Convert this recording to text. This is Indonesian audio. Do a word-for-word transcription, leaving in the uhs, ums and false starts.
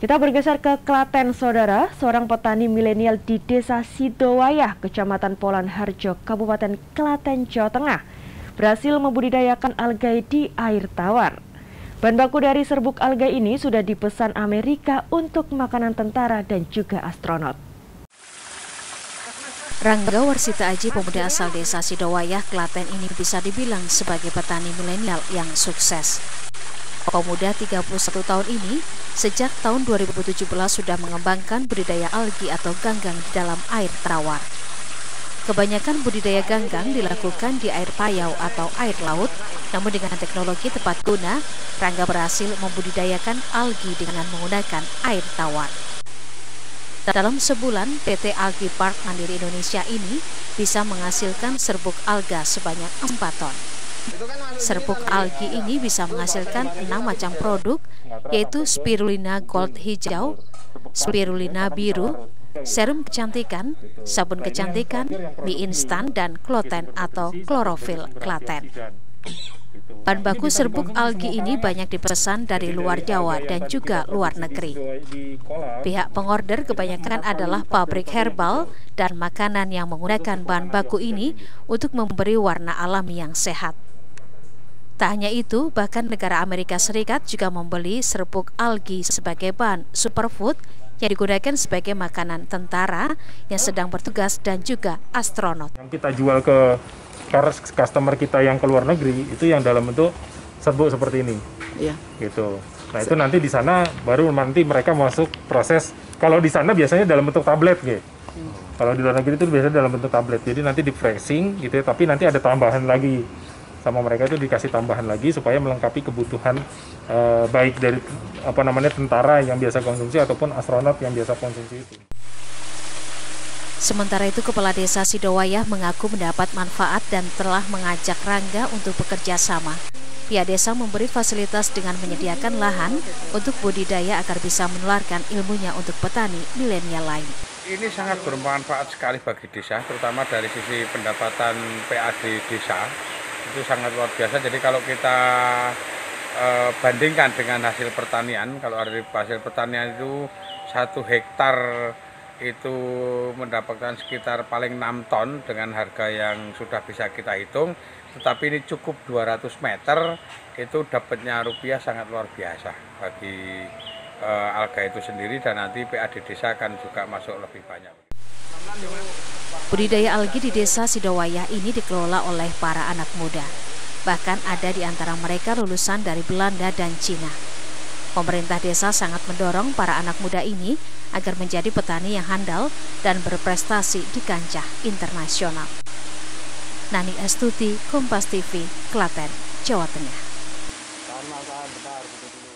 Kita bergeser ke Klaten, Saudara. Seorang petani milenial di Desa Sidowayah, Kecamatan Polan Harjo, Kabupaten Klaten, Jawa Tengah, berhasil membudidayakan algae di air tawar. Bahan baku dari serbuk algae ini sudah dipesan Amerika untuk makanan tentara dan juga astronot. Rangga Warsita Aji, pemuda asal Desa Sidowayah, Klaten ini bisa dibilang sebagai petani milenial yang sukses. Pemuda tiga puluh satu tahun ini sejak tahun dua ribu tujuh belas sudah mengembangkan budidaya algi atau ganggang di dalam air tawar. Kebanyakan budidaya ganggang dilakukan di air payau atau air laut, namun dengan teknologi tepat guna, Rangga berhasil membudidayakan algi dengan menggunakan air tawar. Dalam sebulan, P T Algae Park Mandiri Indonesia ini bisa menghasilkan serbuk alga sebanyak empat ton. Serbuk algi ini bisa menghasilkan enam macam produk, yaitu spirulina gold hijau, spirulina biru, serum kecantikan, sabun kecantikan, mie instan, dan kloten atau klorofil Klaten. Bahan baku serbuk algi ini banyak dipesan dari luar Jawa dan juga luar negeri. Pihak pengorder kebanyakan adalah pabrik herbal dan makanan yang menggunakan bahan baku ini untuk memberi warna alami yang sehat. Tak hanya itu, bahkan negara Amerika Serikat juga membeli serbuk algi sebagai bahan superfood yang digunakan sebagai makanan tentara yang sedang bertugas dan juga astronot. Yang kita jual ke customer kita yang ke luar negeri itu yang dalam bentuk serbuk seperti ini, ya. Gitu. Nah itu nanti di sana baru nanti mereka masuk proses. Kalau di sana biasanya dalam bentuk tablet, gitu. Hmm. Kalau di luar negeri itu biasanya dalam bentuk tablet. Jadi nanti di pressing, gitu. Tapi nanti ada tambahan lagi. Sama mereka itu dikasih tambahan lagi supaya melengkapi kebutuhan eh, baik dari apa namanya tentara yang biasa konsumsi ataupun astronot yang biasa konsumsi itu. Sementara itu, Kepala Desa Sidowayah mengaku mendapat manfaat dan telah mengajak Rangga untuk bekerja sama. Pihak desa memberi fasilitas dengan menyediakan lahan untuk budidaya agar bisa menularkan ilmunya untuk petani milenial lain. Ini sangat bermanfaat sekali bagi desa, terutama dari sisi pendapatan P A D desa. Itu sangat luar biasa. Jadi kalau kita e, bandingkan dengan hasil pertanian, kalau dari hasil pertanian itu satu hektar itu mendapatkan sekitar paling enam ton dengan harga yang sudah bisa kita hitung, tetapi ini cukup dua ratus meter, itu dapatnya rupiah sangat luar biasa bagi e, alga itu sendiri, dan nanti P A D desa akan juga masuk lebih banyak. Budidaya algi di Desa Sidowayah ini dikelola oleh para anak muda. Bahkan ada di antara mereka lulusan dari Belanda dan Cina. Pemerintah desa sangat mendorong para anak muda ini agar menjadi petani yang handal dan berprestasi di kancah internasional. Nani Astuti, Kompas T V, Klaten, Jawa Tengah.